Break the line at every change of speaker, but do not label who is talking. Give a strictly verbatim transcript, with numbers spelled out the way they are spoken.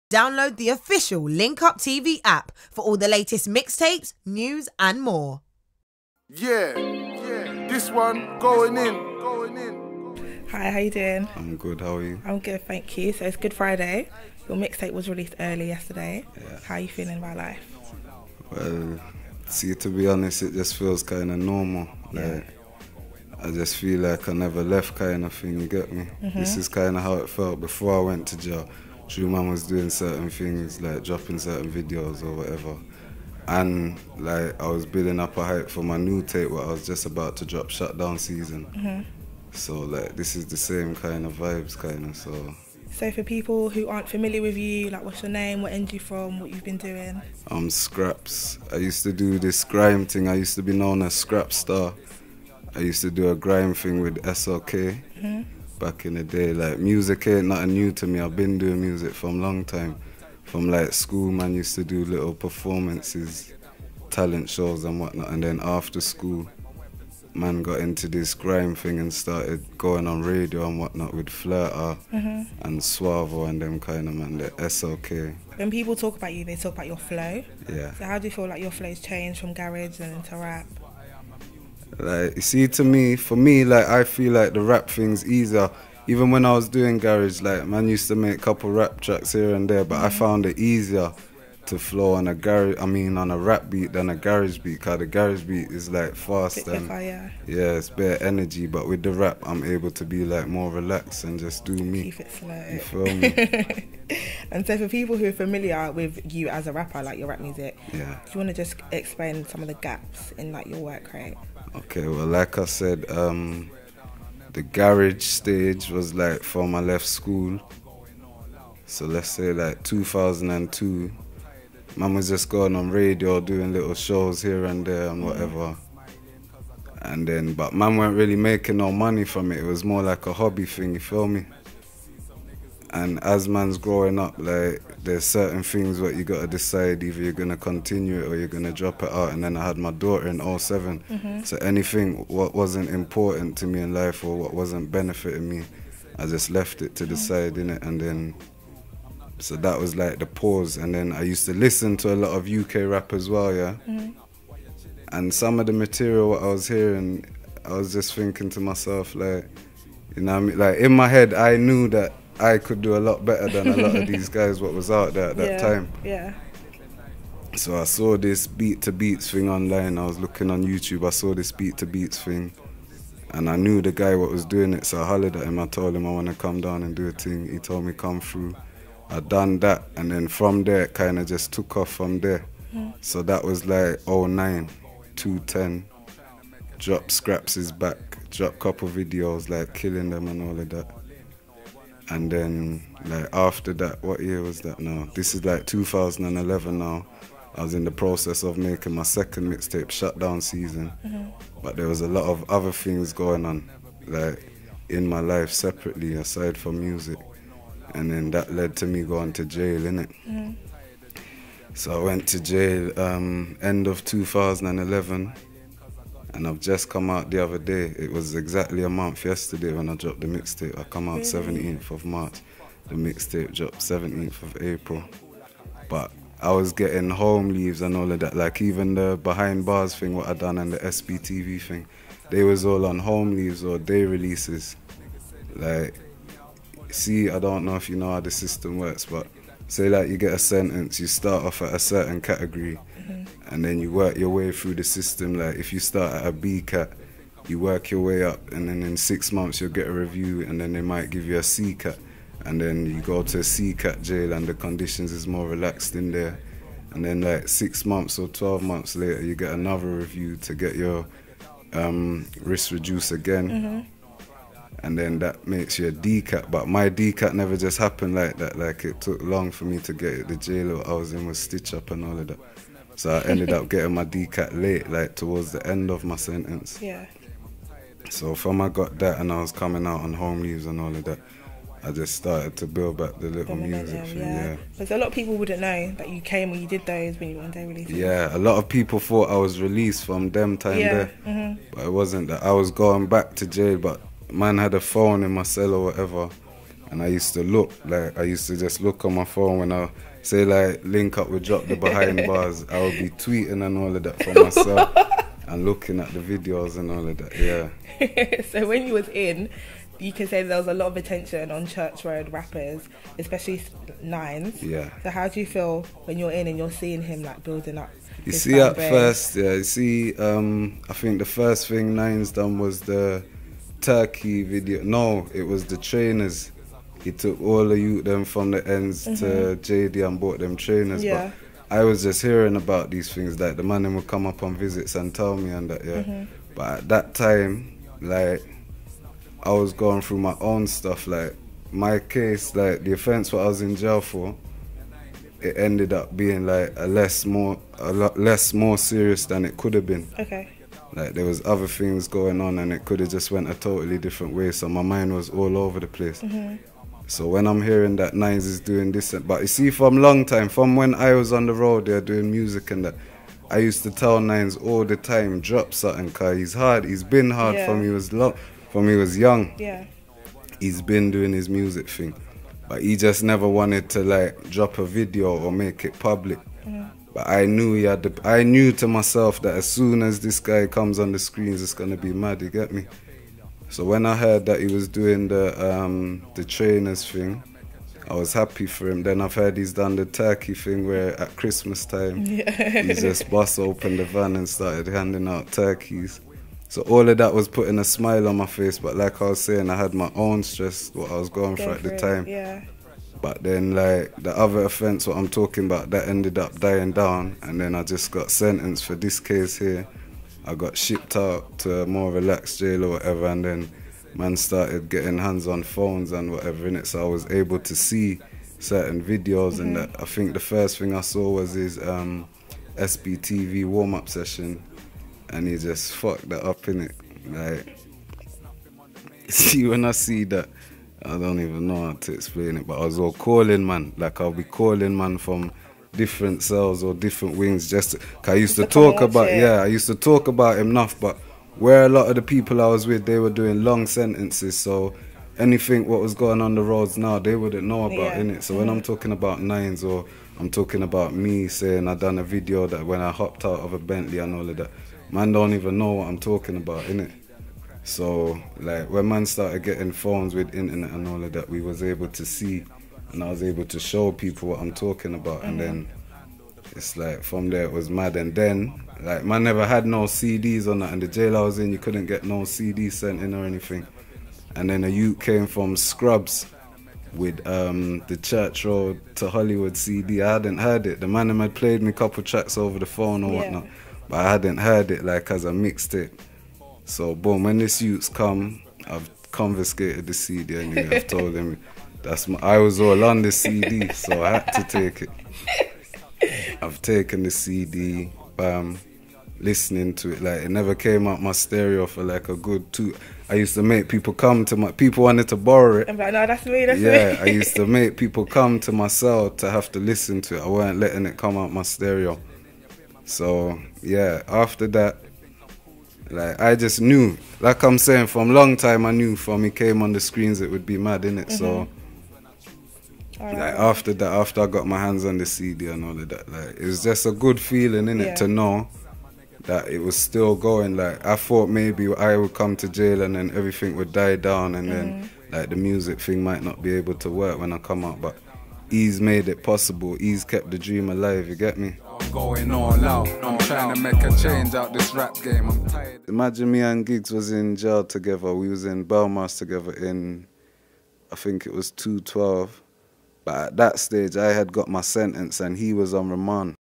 Download the official Link Up T V app for all the latest mixtapes, news and more.
Yeah, yeah, this one going in, going in.
Hi, how you doing?
I'm good, how are you?
I'm good, thank you. So it's Good Friday. Your mixtape was released early yesterday.
Yeah.
How are you feeling about life?
Well, see, to be honest, it just feels kind of normal.
Yeah.
Like, I just feel like I never left kind of thing, you get me?
Mm-hmm.
This is kind of how it felt before I went to jail. True Man was doing certain things, like dropping certain videos or whatever. And like I was building up a hype for my new tape where I was just about to drop Shutdown Season.
Mm-hmm.
So like this is the same kind of vibes kind of, so.
So for people who aren't familiar with you, like what's your name, what end you from, what you've been doing?
I'm Scraps. I used to do this grime thing. I used to be known as Scrap Star. I used to do a grime thing with S L K
Mm-hmm.
back in the day. Like music ain't nothing new to me. I've been doing music for a long time. From like school, man, used to do little performances, talent shows and whatnot. And then after school, man got into this grime thing and started going on radio and whatnot with Flirter
Mm-hmm.
and Suavo and them kind of man, the S L K.
When people talk about you, they talk about your flow.
Yeah.
So how do you feel like your flow's changed from garage and into rap?
Like, you see, to me, for me, like, I feel like the rap thing's easier. Even when I was doing garage, like, man used to make a couple rap tracks here and there, but mm-hmm. I found it easier to flow on a garage, I mean, on a rap beat than a garage beat, because the garage beat is, like, fast and,
yeah.
yeah, it's bare energy, but with the rap, I'm able to be, like, more relaxed and just do me.
Keep it slow.
You feel me?
And so for people who are familiar with you as a rapper, like your rap music,
yeah.
do you want to just explain some of the gaps in, like, your work rate?
Okay, well, like I said, um, the garage stage was like from I left school. So let's say like two thousand two, man was just going on radio, doing little shows here and there and whatever. And then, but man weren't really making no money from it. It was more like a hobby thing, you feel me? And as man's growing up, like, there's certain things what you gotta decide, either you're gonna continue it or you're gonna drop it out. And then I had my daughter in oh seven,
mm-hmm.
so anything what wasn't important to me in life or what wasn't benefiting me, I just left it to the side, innit? And then, so that was like the pause. And then I used to listen to a lot of U K rap as well, yeah?
Mm-hmm.
And some of the material what I was hearing, I was just thinking to myself, like, you know what I mean? Like, in my head, I knew that I could do a lot better than a lot of these guys what was out there at that
yeah,
time.
Yeah.
So I saw this beat to beats thing online. I was looking on YouTube. I saw this beat to beats thing, and I knew the guy what was doing it. So I hollered at him. I told him I want to come down and do a thing. He told me come through. I done that, and then from there it kind of just took off from there.
Mm.
So that was like oh nine, two ten. Drop Scraps is back. Drop couple videos like killing them and all of that. And then, like, after that, what year was that now? This is like two thousand eleven now. I was in the process of making my second mixtape, Shutdown Season.
Mm-hmm.
But there was a lot of other things going on, like, in my life separately, aside from music. And then that led to me going to jail, innit?
Mm-hmm.
So I went to jail um, end of two thousand eleven. And I've just come out the other day. It was exactly a month yesterday when I dropped the mixtape. I come out
really?
seventeenth of March. The mixtape dropped seventeenth of April. But I was getting home leaves and all of that. Like even the behind bars thing, what I done, and the S B T V thing, they was all on home leaves or day releases. Like, see, I don't know if you know how the system works, but say like you get a sentence, you start off at a certain category. Mm-hmm. And then you work your way through the system. Like if you start at a B cat, you work your way up, and then in six months you'll get a review, and then they might give you a C cat, and then you go to a C cat jail, and the conditions is more relaxed in there. And then like six months or twelve months later, you get another review to get your um, risk reduced again.
Mm-hmm.
And then that makes you a D cat. But my D cat never just happened like that. Like it took long for me to get it. The jail I was in was stitch up and all of that. So I ended up getting my D cat late, like towards the end of my sentence.
Yeah.
So from I got that and I was coming out on home leaves and all of that, I just started to build back the little
The
music
momentum,
thing,
yeah.
yeah.
Because a lot of people wouldn't know that you came when you did those when you were on day releases.
Yeah, a lot of people thought I was released from them time
yeah.
there.
Mm-hmm.
But it wasn't that. I was going back to jail, but man had a phone in my cell or whatever, And I used to look, like, I used to just look on my phone when I say, like, link up with Drop the Behind Bars. I would be tweeting and all of that for myself and looking at the videos and all of that, yeah.
So when you was in, you can say there was a lot of attention on Church Road rappers, especially Nines.
Yeah.
So how do you feel when you're in and you're seeing him, like, building up?
You
his
see,
fan
at
base?
first, yeah, you see, um, I think the first thing Nines done was the Turkey video. No, it was the trainers. He took all the youth them from the ends mm-hmm. to J D and bought them trainers.
Yeah.
But I was just hearing about these things, like the man them would come up on visits and tell me and that, yeah.
Mm-hmm.
But at that time, like, I was going through my own stuff, like, my case, like, the offence what I was in jail for, it ended up being, like, a less more, a lot less more serious than it could have been.
Okay.
Like, there was other things going on and it could have just went a totally different way, so my mind was all over the place.
Mm-hmm.
So when I'm hearing that Nines is doing this, but you see, from long time, from when I was on the road there doing music and that, I used to tell Nines all the time, drop something, cause he's hard, he's been hard
yeah.
from he was long, from he was young.
Yeah.
He's been doing his music thing, but he just never wanted to, like, drop a video or make it public.
Mm-hmm.
But I knew he had the, I knew to myself that as soon as this guy comes on the screens, it's gonna be mad, you get me? So when I heard that he was doing the um, the trainers thing, I was happy for him. Then I've heard he's done the turkey thing where at Christmas time,
yeah.
he just bust open the van and started handing out turkeys. So all of that was putting a smile on my face, but like I was saying, I had my own stress, what I was going
Go
through at the
it.
time.
Yeah.
But then, like, the other offence, what I'm talking about, that ended up dying down, and then I just got sentenced for this case here. I got shipped out to a more relaxed jail or whatever, and then man started getting hands on phones and whatever in it, so I was able to see certain videos. Mm-hmm. And that, I think the first thing I saw was his um, S B T V warm-up session, and he just fucked that up in it. Like, see, when I see that, I don't even know how to explain it, but I was all calling man, like I'll be calling man from different cells or different wings, just to, cause I used to talk about, yeah, I used to talk about him enough, but where a lot of the people I was with, they were doing long sentences, so anything what was going on the roads now, they wouldn't know about, yeah. innit? So mm-hmm. when I'm talking about Nines, or I'm talking about me saying I done a video that when I hopped out of a Bentley and all of that, man don't even know what I'm talking about, innit? So, like, when man started getting phones with internet and all of that, we was able to see, and I was able to show people what I'm talking about, mm-hmm. and then it's like, from there it was mad. And then, like, man never had no C Ds on that, and the jail I was in, you couldn't get no C D sent in or anything. And then a youth came from Scrubs with um, the Church Road to Hollywood C D. I hadn't heard it. The man had played me a couple tracks over the phone or yeah. whatnot, but I hadn't heard it, like, as a mixtape. So, boom, when this youth's come, I've confiscated the C D anyway. I've told him that's my, I was all on the C D, so I had to take it. I've taken the C D, bam, listening to it. Like, it never came out my stereo for like a good two. I used to make people come to my, people wanted to borrow it.
I'm like, no, that's me, that's
yeah,
me.
I used to make people come to my cell to have to listen to it. I weren't letting it come out my stereo. So, yeah, after that, like, I just knew, like I'm saying, from a long time I knew from he came on the screens it would be mad, innit? Mm-hmm. So, like, right. after that, after I got my hands on the C D and all of that, like, it was just a good feeling, innit, yeah. to know that it was still going. Like, I thought maybe I would come to jail and then everything would die down, and mm-hmm. then, like, the music thing might not be able to work when I come out, but he's made it possible. He's kept the dream alive, you get me?
Going all out, I'm trying to make a change out this rap game, I'm tired.
Imagine me and Giggs was in jail together. We was in Belmarsh together in, I think it was two twelve. But at that stage, I had got my sentence and he was on remand.